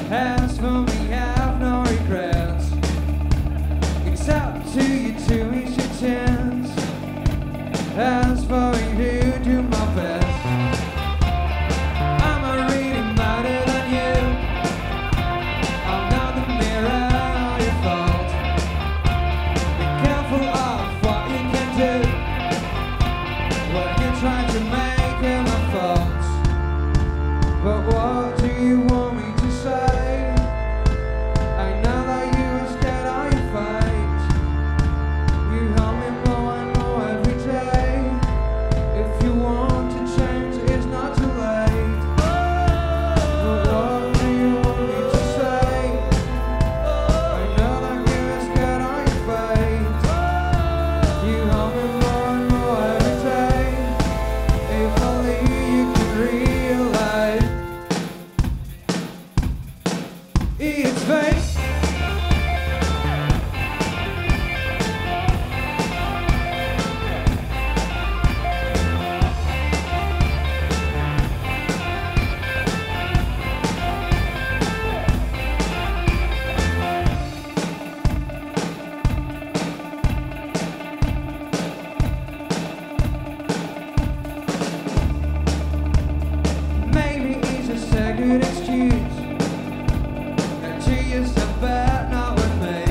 As for me, I have no regrets. It's up to you to each your chance. As for me, to do my best. I'm not really better than you. I'm not the mirror of your fault. Be careful of what you can do when you try to make it my fault. But what do you want me to say? I know that you are scared of your fate. You help me more and more every day. If you want to change, it's not too late. But what do you want me to say? I know that you are scared of your fate. You help me more and more every day. If only you could realize it's fake. Maybe it's just a good excuse. Yourself bad, not with me.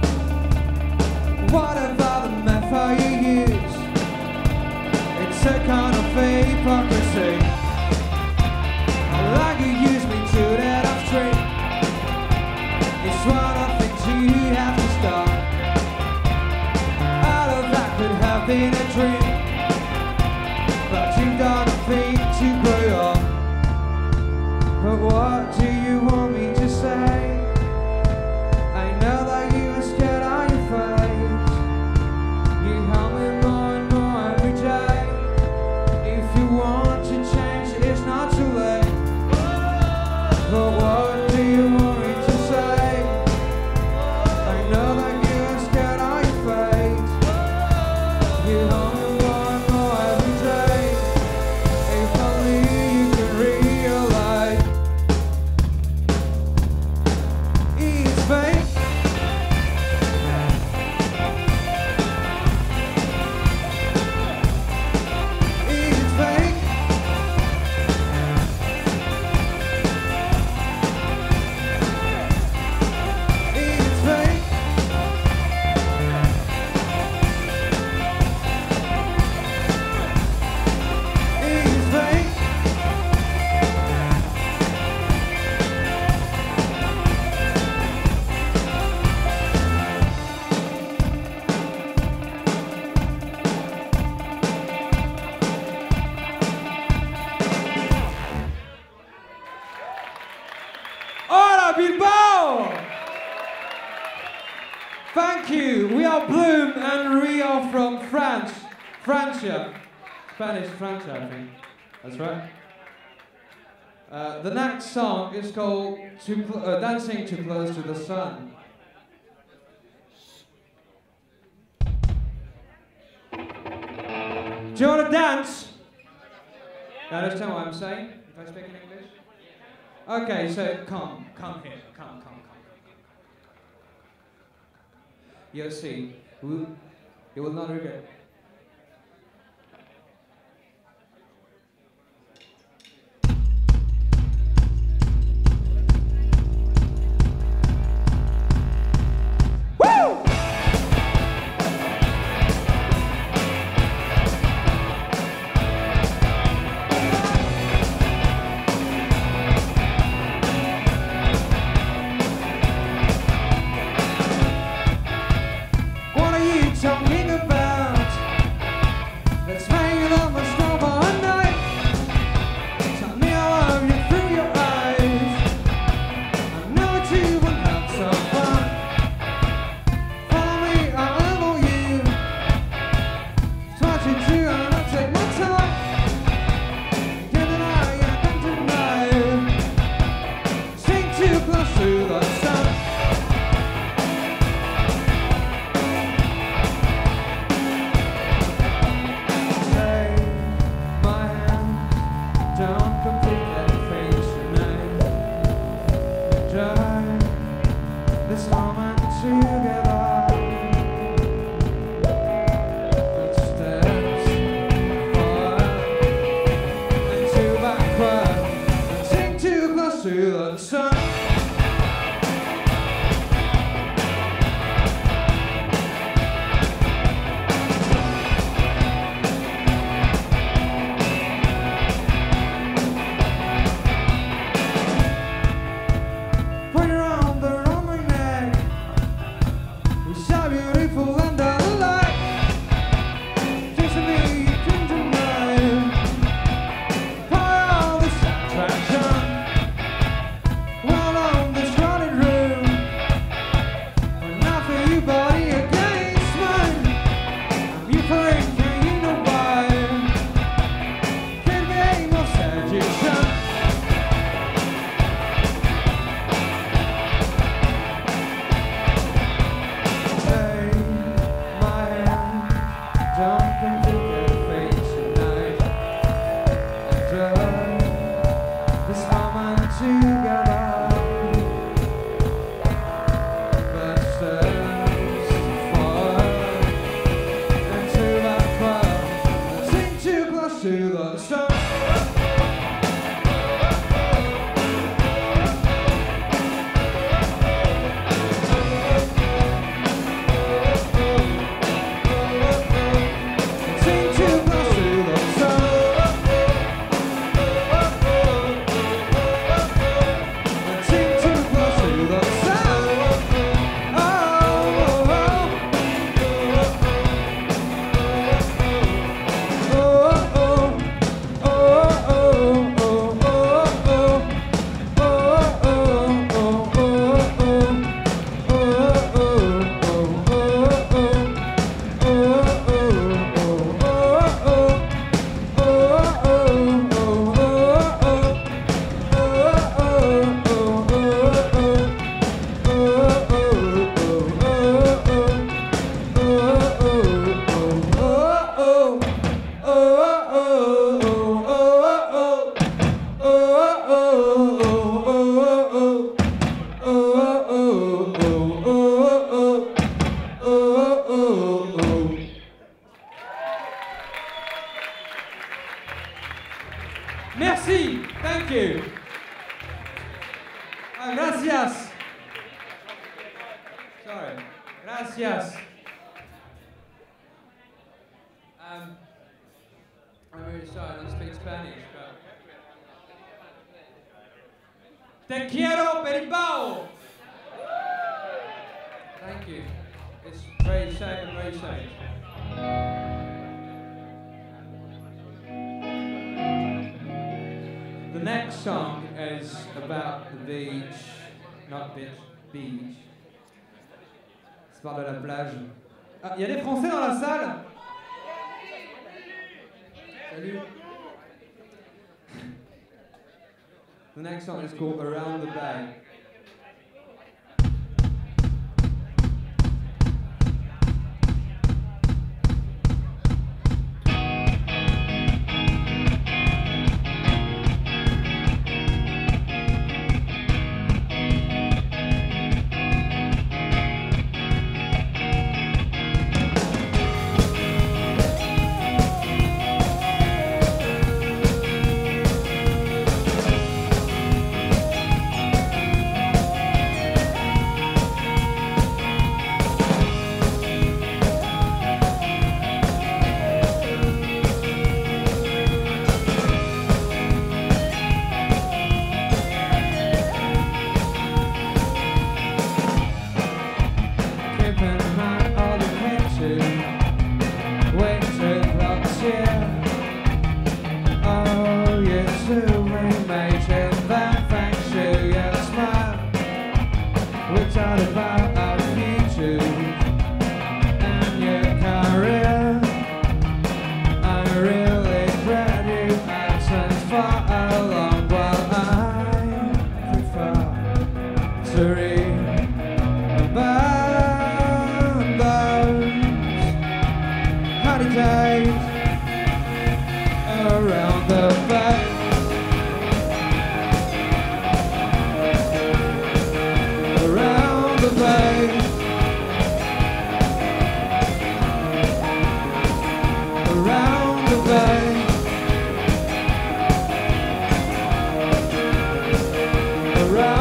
What about the method you use? It's a kind of hypocrisy. Like you use me to that off street. It's one of the things you have to stop. All of that could have been a dream, but you've done nothing to grow up. But what do you want me to say? I know that you are scared of your face. You help me more and more every day. If you want to change, it's not too late. But what do you want me to say? I know that you are scared of your face. You help me more and more every day. If only you could realize it's fake. It's fake. It's fake. It's fake. Hola, Bilbao! Thank you. We are Bloom and we are from France. Francia. Spanish Francia, I think. That's right. The next song is called Dancing Too Close to the Sun. Do you want to dance? You understand what I'm saying? If I speak in English? Okay, so come here, come. You'll see, you will not regret it. What are you talking about? Let's make it almost over a night. Tell me I love you through your eyes. I know that you will have some fun. Follow me, I love you. Try to do and I'll take my time. Give it all you can tonight. Sing too close to the sun. Don't complete that face tonight. the sun. Merci. Thank you. Gracias. Sorry. Gracias. I'm really sorry, I don't speak Spanish, but... Te quiero, Perimbao! Thank you. It's very sad and very sad. The next song is about the beach. Not beach, beach. C'est parle de la plage. Ah, il y a des Français dans la salle? Salut. The next song is called Around the Bay. Around the bay. Around the bay. Around the bay. Around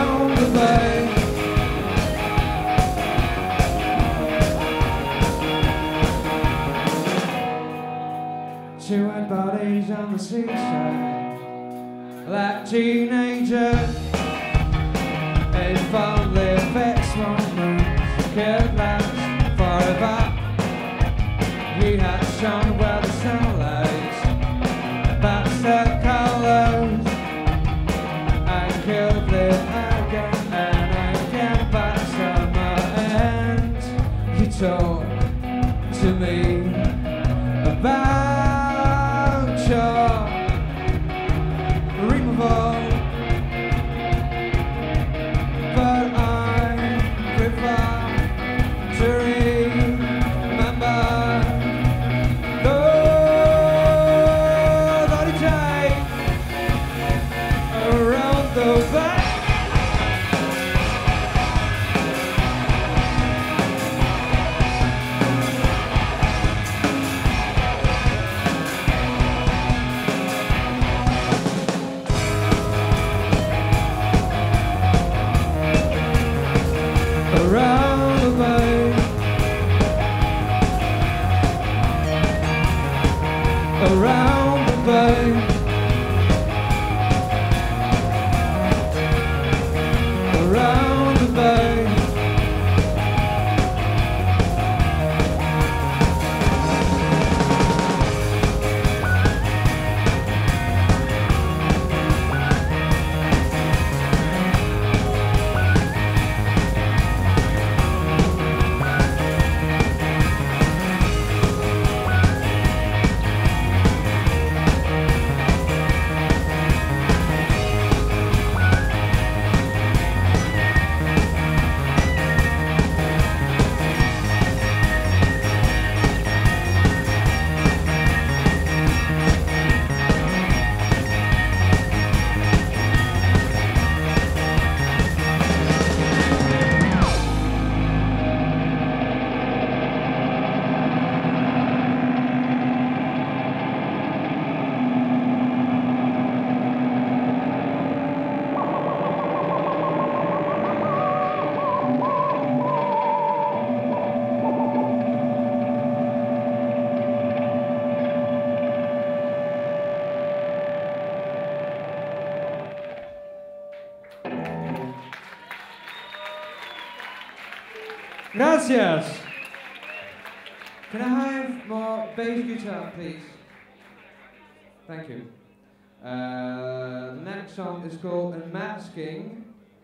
Gracias. Can I have more bass guitar, please? Thank you. The next song is called Unmasking.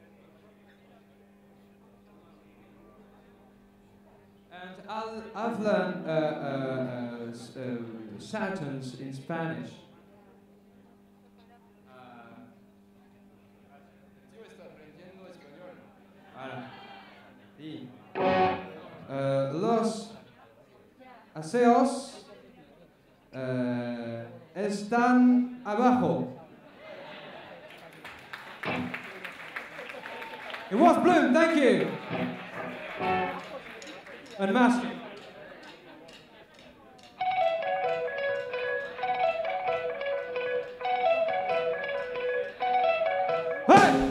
And I've learned sentences in Spanish. Sí. Los aseos están abajo. It was Bloom, thank you. Unmasking. Hey!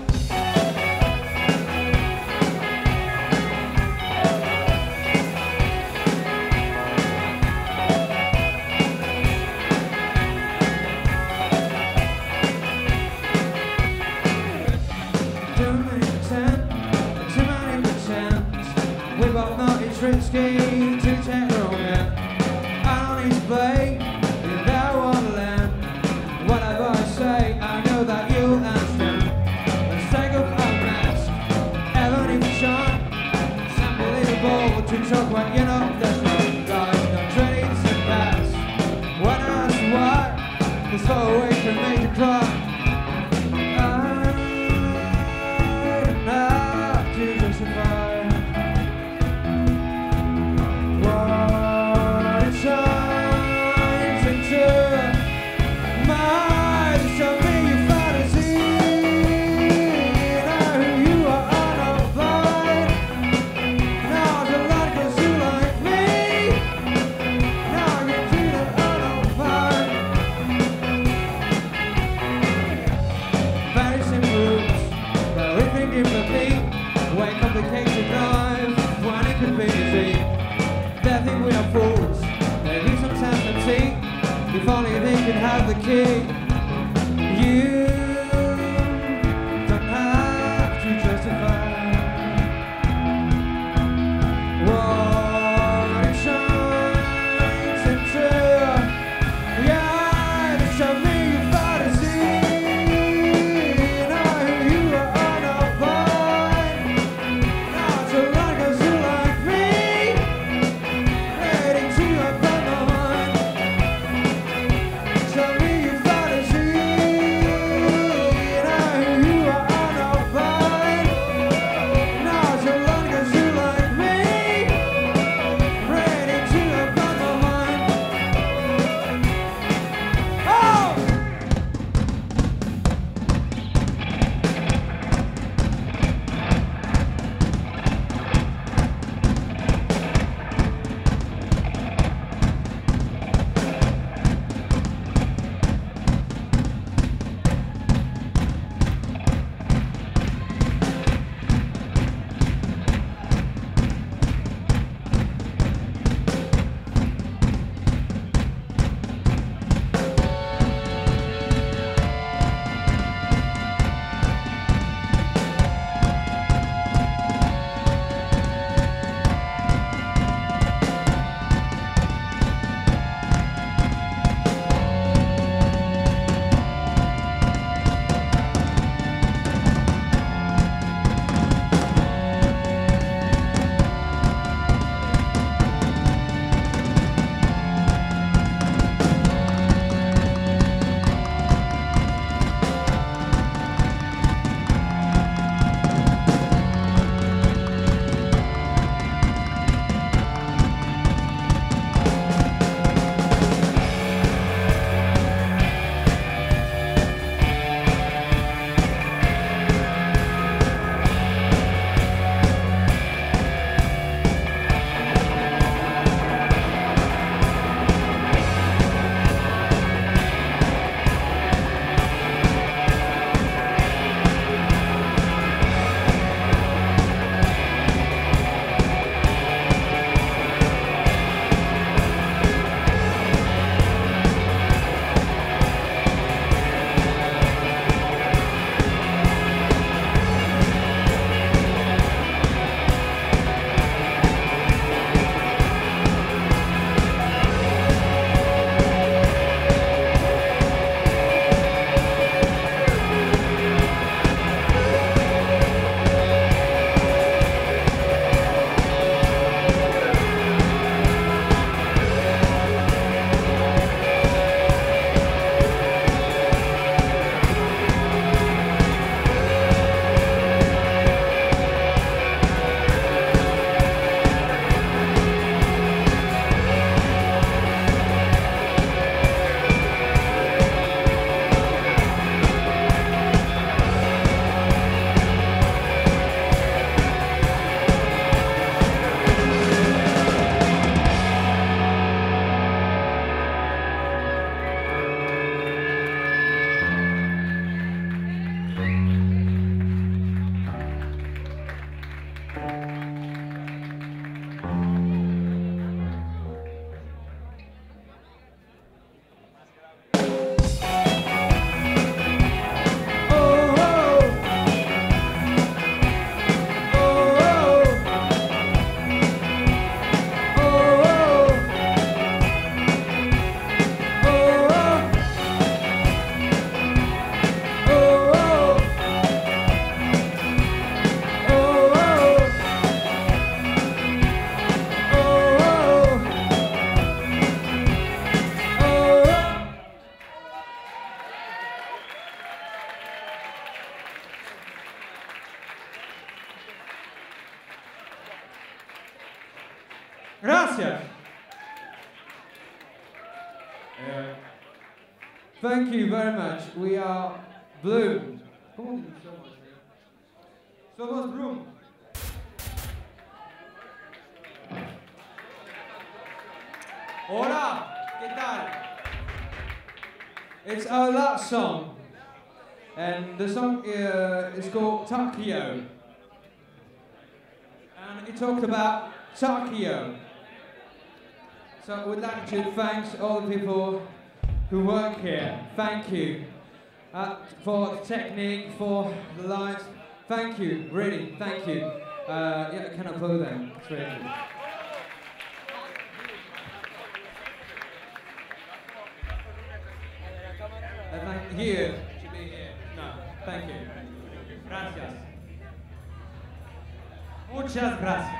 Risky to take the wrong hand. I don't need to play in that wonderland. Whatever I say, I know that you'll understand. Let's take off our mask, ever need to shine. It's unbelievable to talk when you're not that's right. Guys, not ready to sit past. When I ask why, this far away can make you cry. I don't have to justify. If only they could have the key. You don't have to justify what it shines into. Yeah, to show me your fantasy. Now you are not fine. Now it's a lot of girls who like me, ready to abandon. Show me your fantasy. Gracias. Thank you very much. We are Bloom. ¿Cómo dices somos? Somos Bloom. Hola, ¿qué tal? It's our last song, and the song is called Tokyo, and it talks about Tokyo. So I would like to thank all the people who work here. Thank you for the technique, for the lights. Thank you, really, thank you. Yeah, can I play them? It's really good. Here, should be here. No, thank you. Gracias. Muchas gracias.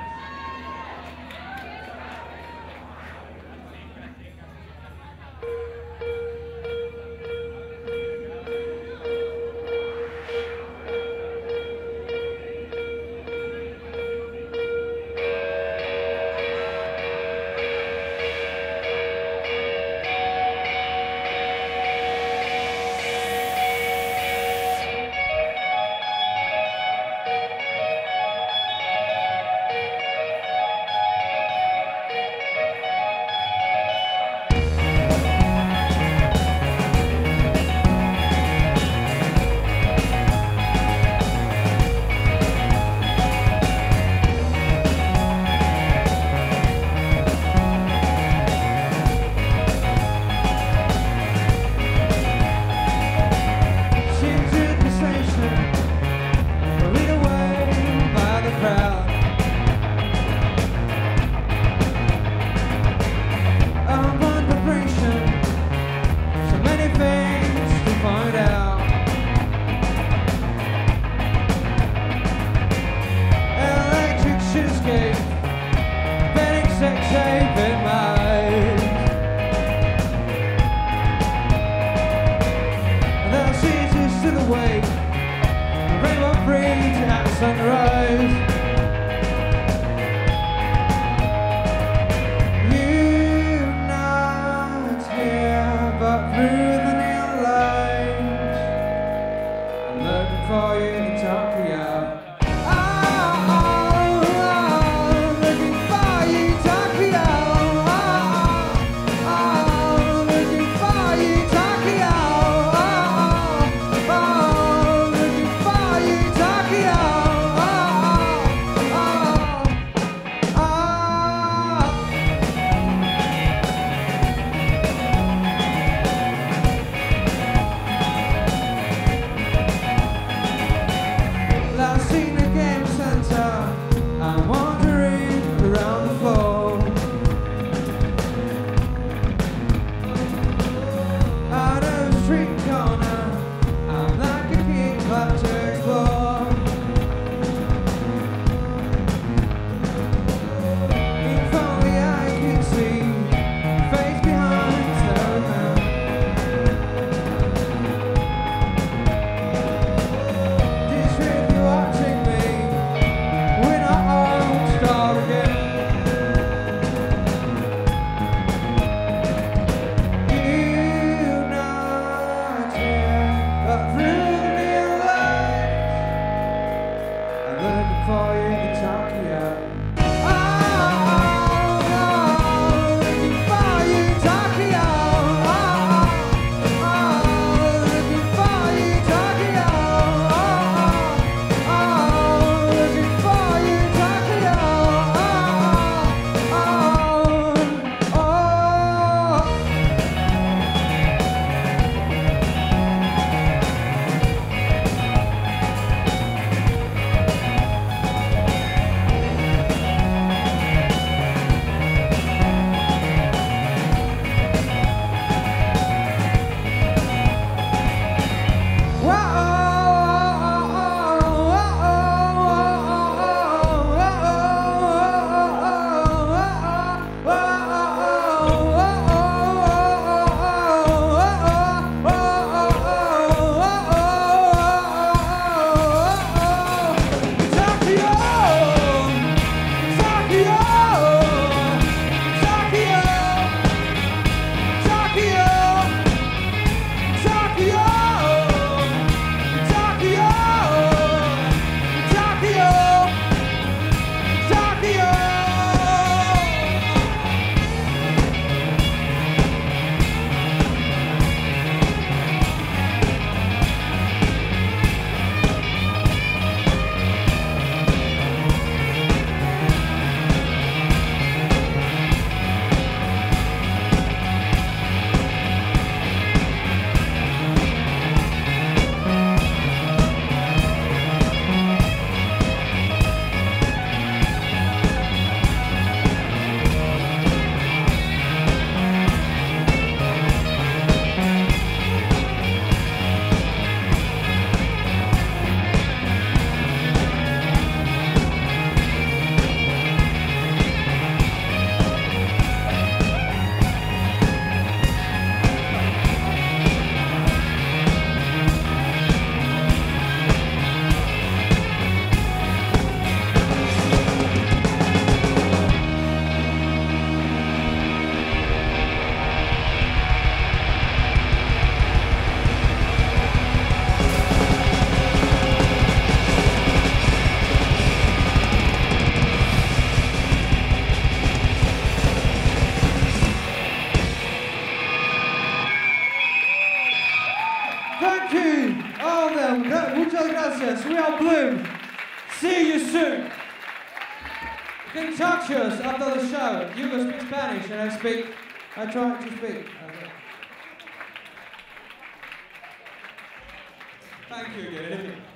soon. You can talk to us after the show. You can speak Spanish and I try to speak. Thank you again.